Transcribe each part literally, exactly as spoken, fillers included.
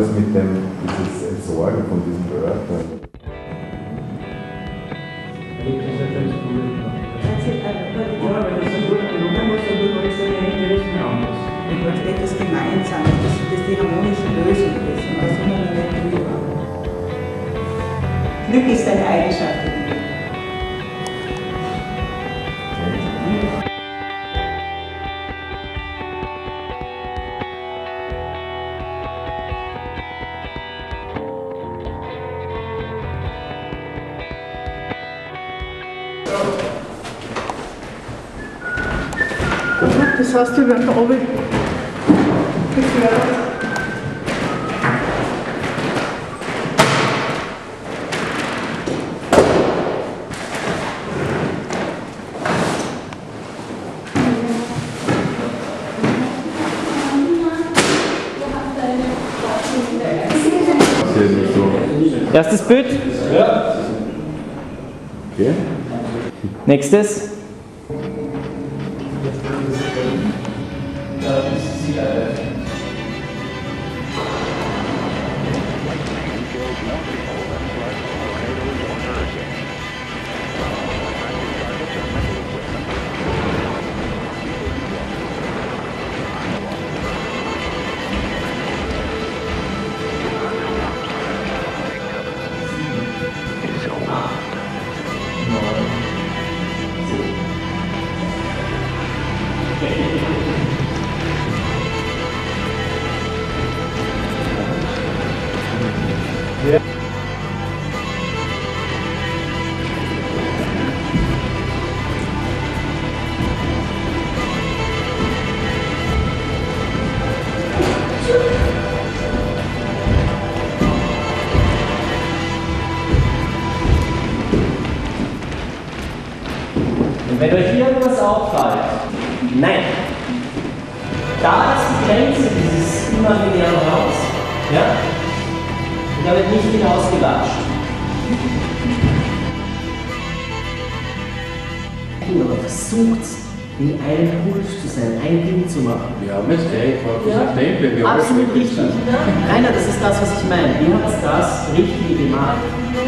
das mit dem dieses Entsorgen von diesen Wörtern? Etwas Gemeinsames, das, das die harmonische Lösung ist und das immer nur nicht drüber. Glück ist eine Eigenschaft der Liebe. Das heißt, wir werden oben gefördert. Erstes Bild. Ja. Okay. Nächstes. Wenn euch irgendwas auffällt, nein, da ist die Grenze dieses imaginären Raums. Ja? Und da wird nicht hinausgewatscht. Aber versucht in einem Puls zu sein, ein Ding zu machen. Wir haben es gleich, wir ja. Absolut richtig. Rainer, das ist das, was ich meine. Ihr habt das Richtige gemacht.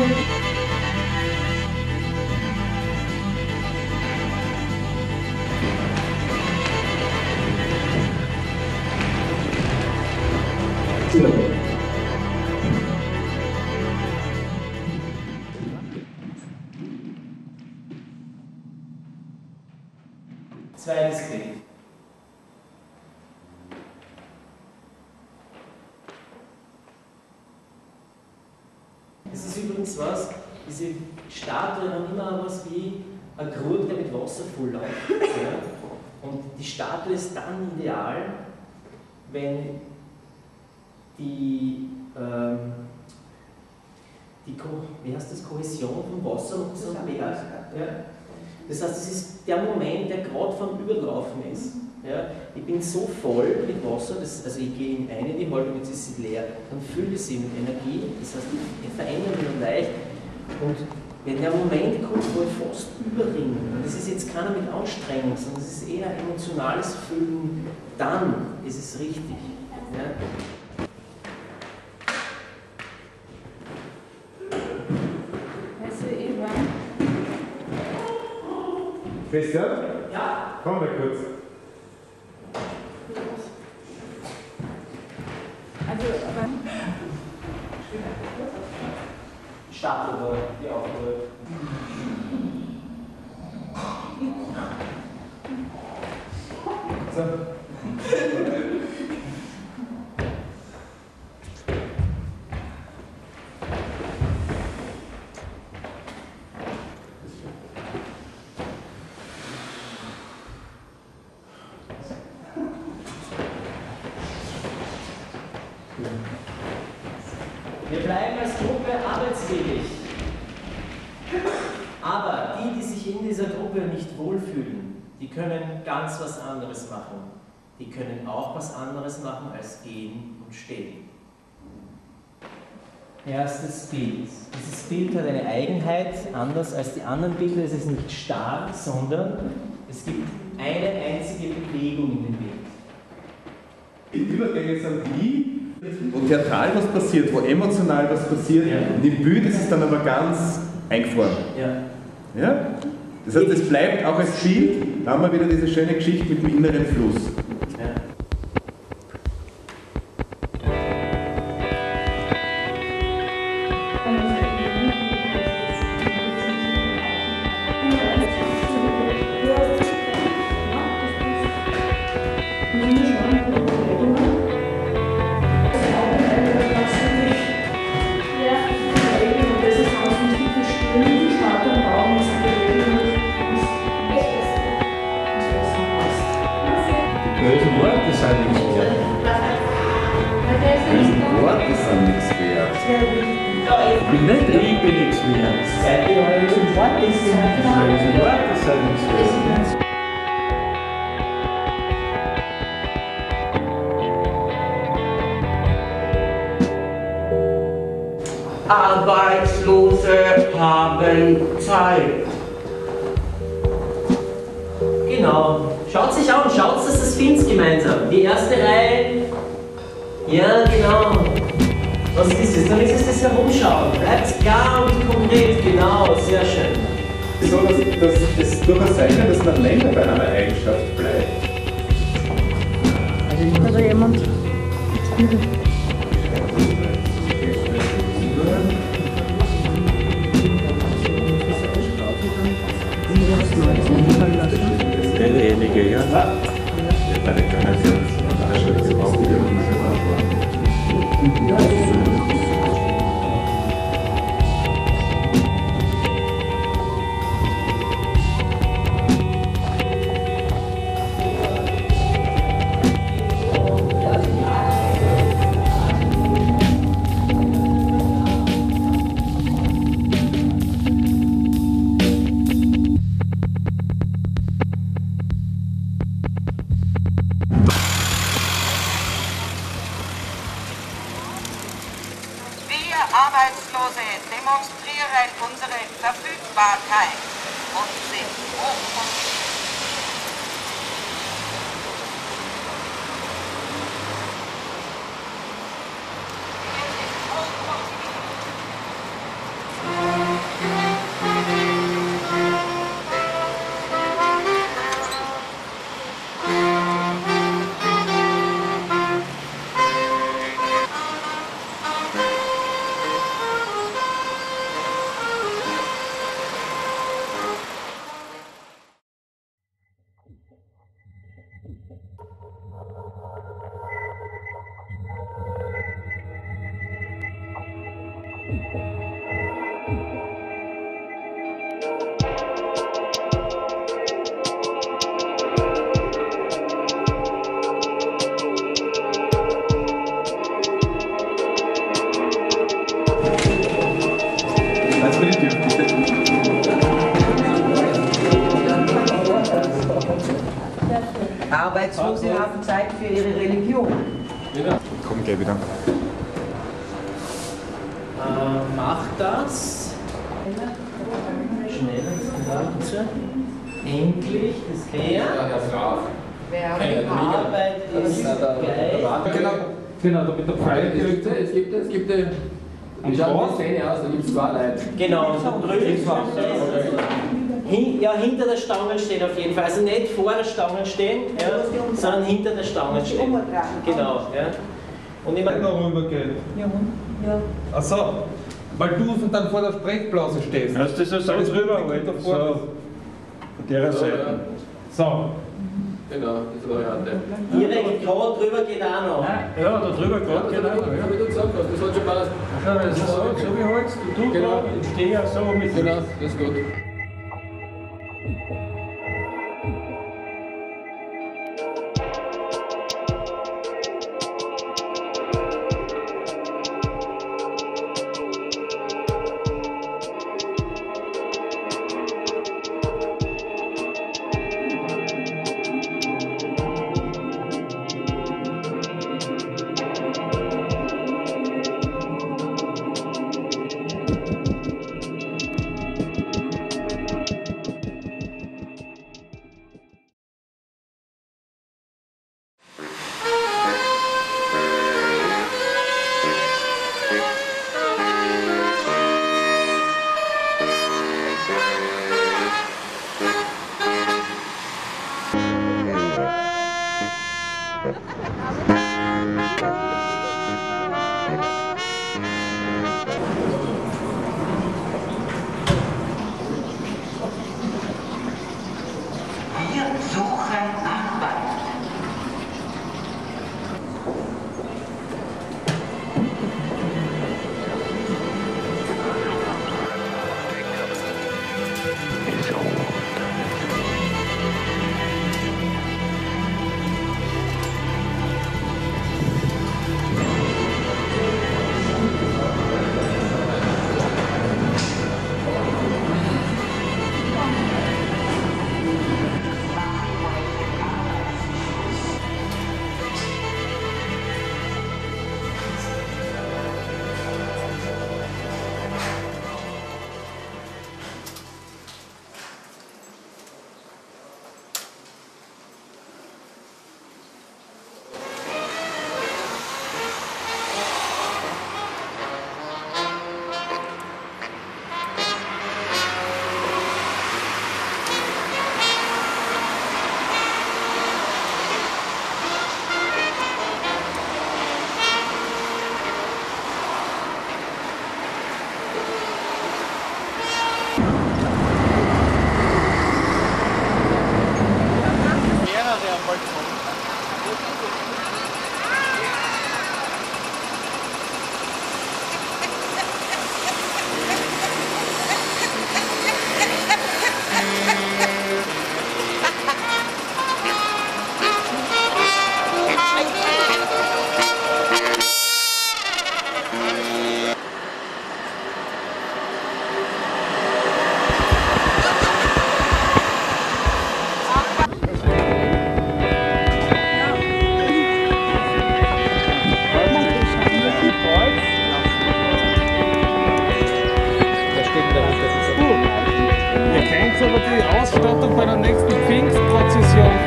Zweites Bild. Das ist übrigens was, diese Statuen haben immer was wie ein Krug, der mit Wasser vollläuft. Ja? Und die Statue ist dann ideal, wenn die, ähm, die Ko wie heißt das, Kohäsion vom Wasser noch so mega. Ja? Das heißt, es ist der Moment, der gerade vom Überlaufen ist. Ja? Ich bin so voll mit Wasser, das, also ich gehe in eine, die Haltung, jetzt ist sie leer, dann fülle ich sie mit Energie, das heißt, ich verändere mich nur leicht. Und wenn der Moment kommt, wo ich fast überringe, und das ist jetzt keiner mit Anstrengung, sondern es ist eher emotionales Füllen, dann ist es richtig. Ja? Christian? Ja. Komm mal kurz. Also, aber Statue, die aufrührt. So. Wir bleiben als Gruppe arbeitsfähig. Aber die, die sich in dieser Gruppe nicht wohlfühlen, die können ganz was anderes machen. Die können auch was anderes machen als gehen und stehen. Erstes Bild. Dieses Bild hat eine Eigenheit, anders als die anderen Bilder. Es ist nicht starr, sondern es gibt eine einzige Bewegung in dem Bild. Ich übergehe jetzt an die. wo theatral was passiert, wo emotional was passiert, Ja. und im Bild ist es dann aber ganz eingefroren. Ja. Ja? Das heißt, es bleibt auch als Bild, da haben wir wieder diese schöne Geschichte mit dem inneren Fluss. Ja. Bösen Worte sind nichts wert. Die Worte sind nichts wert. Ich bin nicht ich bin nichts wert. Böse Worte sind nichts wert. Arbeitslose haben Zeit. Genau. Schaut sich an, schaut, dass das filmt gemeinsam. Die erste Reihe. Ja, genau. Was ist es? Dann ist es das Herumschauen. Bleibt klar und konkret. Genau, sehr schön. So, dass, dass es durchaus sein kann, dass man länger bei einer Eigenschaft bleibt. Hat da jemand? Derjenige, ja. Wir Arbeitslose demonstrieren unsere Verfügbarkeit und sind hochmotiviert. Wir sind hochmotiviert. Lass mir die Tür, bitte. Arbeitslose haben Zeit für ihre Religion. Komm gleich wieder. Äh, macht das. Schneller, das Ganze. Endlich, das her. Arbeit ist geil. Genau, Genau, da mit der Pfeil es gibt, es gibt, es gibt, äh, wie schaut die Szene aus? Da gibt es zwei Leute. Genau, drüben. Hin, ja, hinter der Stange stehen auf jeden Fall. Also nicht vor der Stange stehen, ja, sondern hinter der Stange stehen. Genau, ja. Und ich meine, rübergeht. Ach so, weil du dann vor der Sprechblase stehst. Hast du das alles rüber? So, von der Seite. So. Genau, diese Variante. direkt gerade drüber geht auch noch. Ja, da drüber gerade, Das genau. habe Ja. ich dir gesagt, das hat schon passt. Schau, das ist so, so wie holst du Genau. gerade, ich stehe ja so mit. Genau, das ist gut.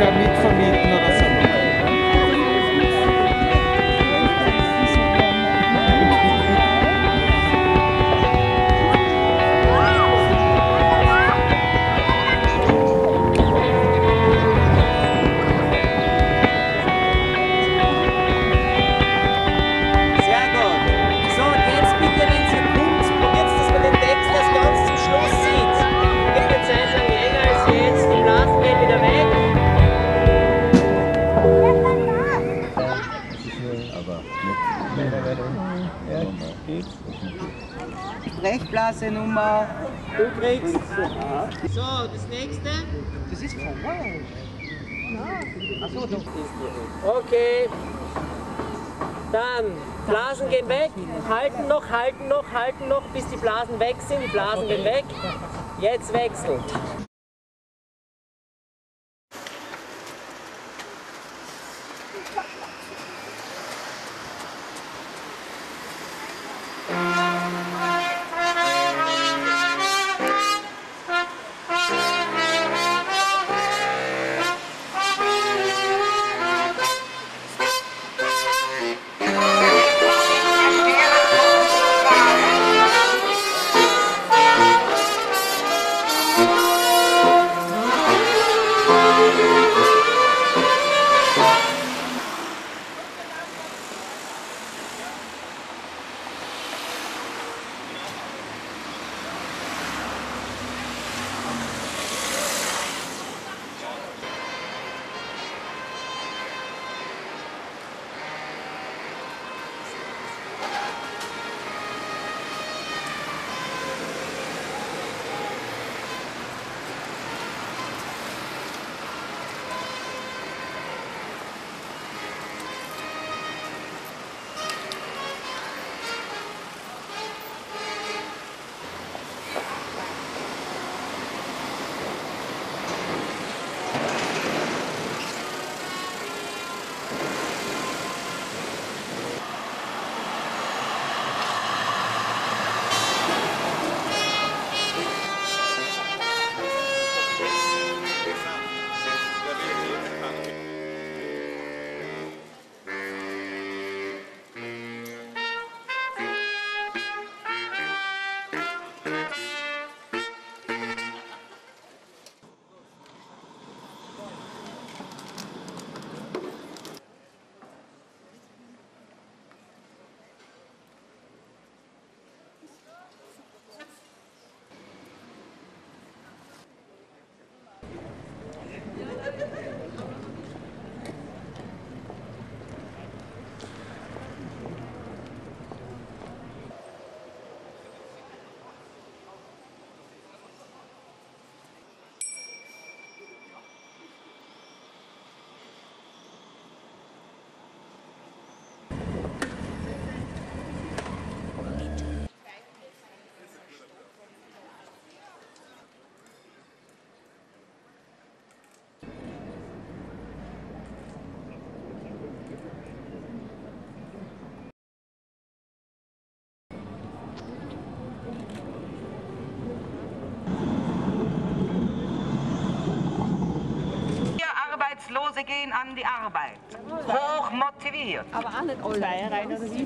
wer mitvermieten oder so. Sprechblase Nummer. Du kriegst. So, das nächste. Das ist vorbei. Achso, doch. Okay. Dann, Blasen gehen weg. Halten noch, halten noch, halten noch, bis die Blasen weg sind. Die Blasen gehen weg. Jetzt wechseln. Arbeitslose gehen an die Arbeit. Hoch motiviert. Aber auch nicht alle. Rein oder wie?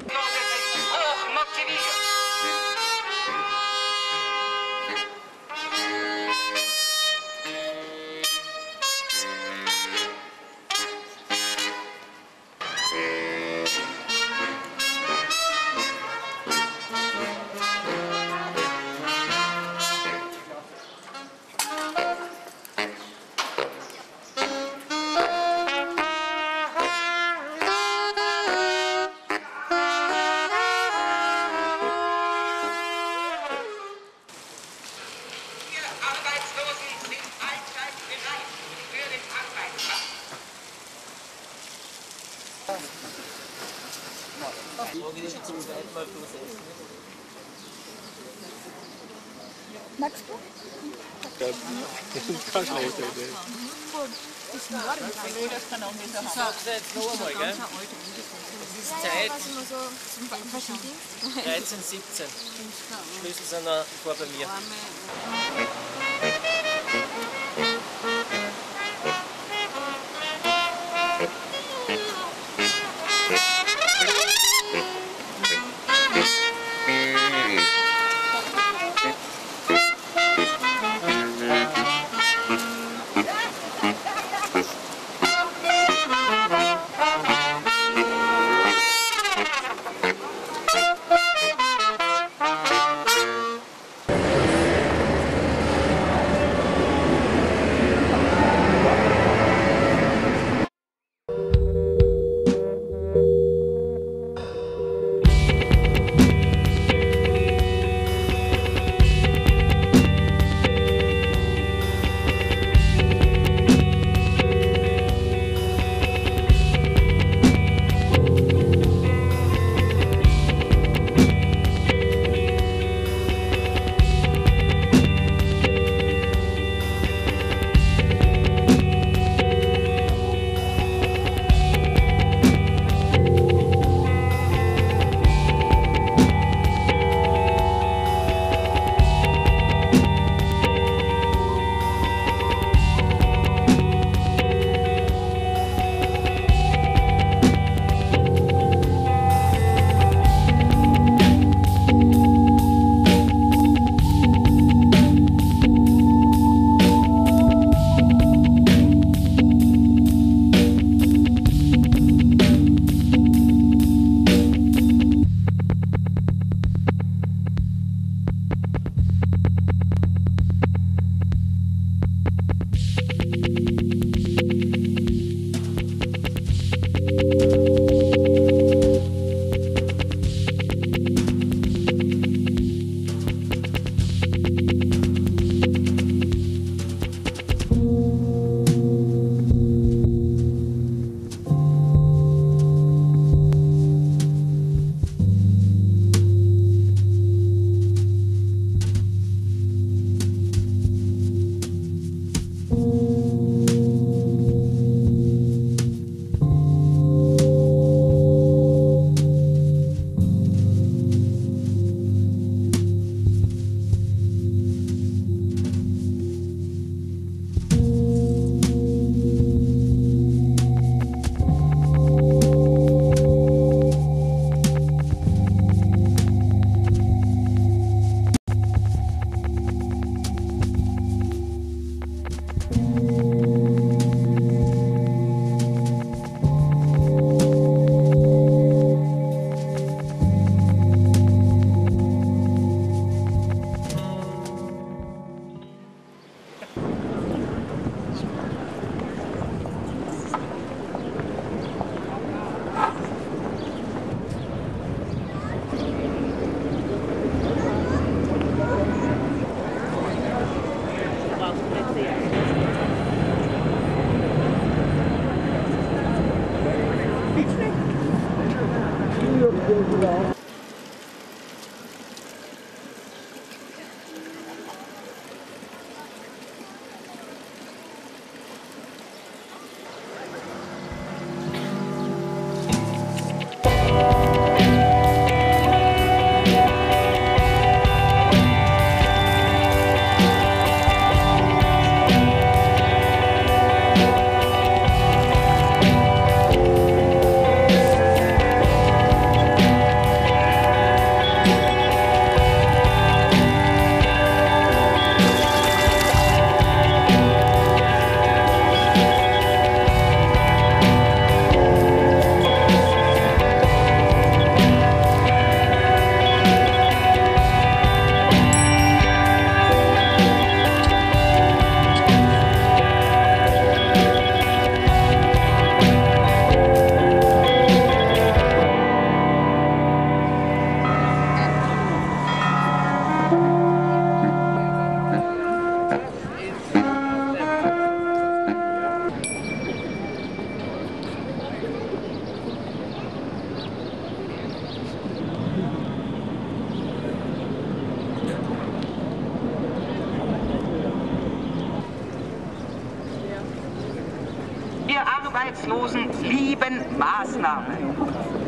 Hoch motiviert. Magst du? Das ist keine schlechte Idee. Ist ein Warm. Das kann auch nicht so haben. Ich sag's jetzt noch einmal, gell? Es ist Zeit dreizehn, siebzehn. Schlüssel sind noch vor bei mir. Wir Arbeitslosen lieben Maßnahmen.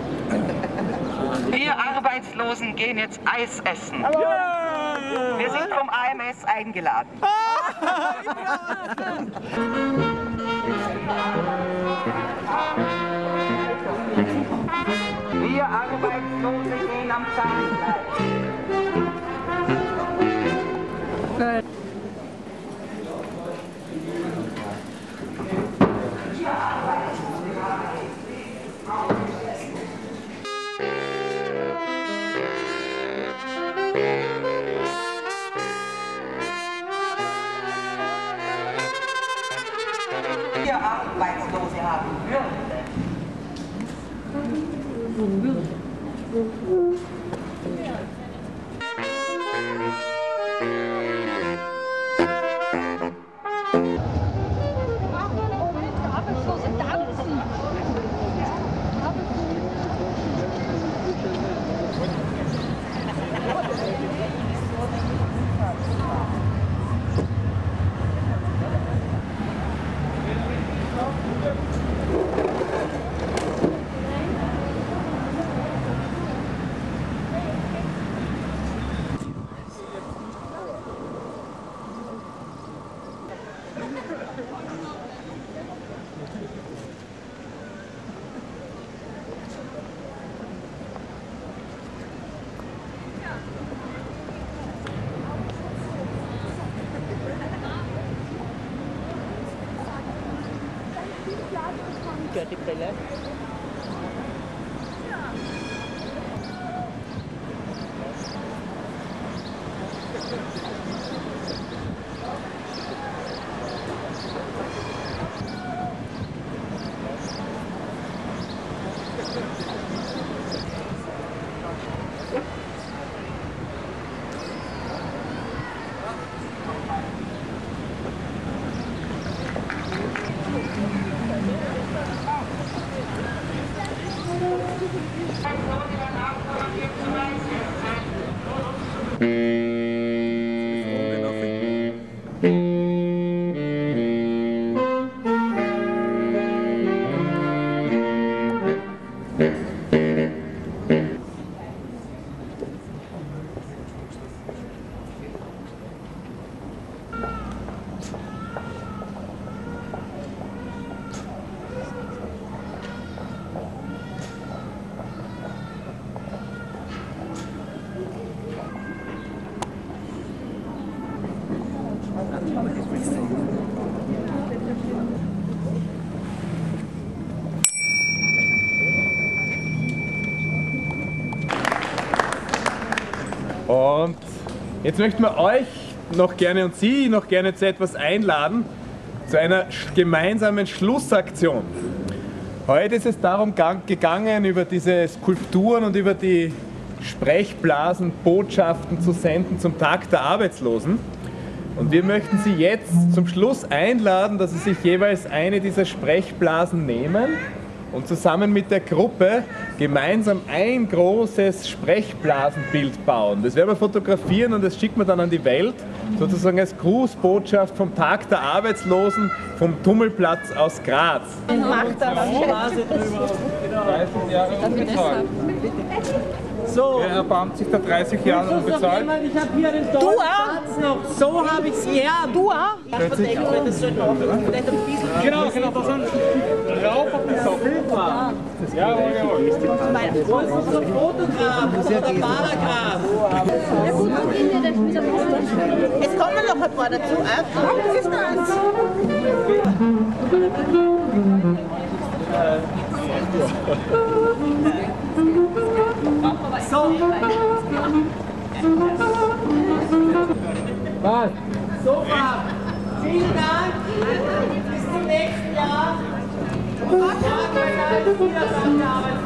Wir Arbeitslosen gehen jetzt Eis essen. Wir sind vom A M S eingeladen. Ah, Wir Arbeitslose haben Würde. Die Brille. Und jetzt möchten wir euch noch gerne und Sie noch gerne zu etwas einladen, zu einer gemeinsamen Schlussaktion. Heute ist es darum gegangen, über diese Skulpturen und über die Sprechblasen Botschaften zu senden zum Tag der Arbeitslosen. Und wir möchten Sie jetzt zum Schluss einladen, dass Sie sich jeweils eine dieser Sprechblasen nehmen und zusammen mit der Gruppe gemeinsam ein großes Sprechblasenbild bauen. Das werden wir fotografieren und das schicken wir dann an die Welt, sozusagen als Grußbotschaft vom Tag der Arbeitslosen vom Tummelplatz aus Graz. Macht er dreißig Jahre unbezahlt. So. Er erbarmt sich der dreißig Jahre unbezahlt. Ich habe hier den Du auch? noch. So habe ich es gern. Du auch? Das sollte auch vielleicht ein bisschen. Genau, genau, da sind drauf auf den Sockel. Jawohl, jawohl. Wo ist unser Fotograf? Wo ist der Paragraph? Es kommen noch ein paar dazu. Distanz. So. Was? Super. Vielen Dank. Bis zum nächsten Jahr. Und Wiedersehen.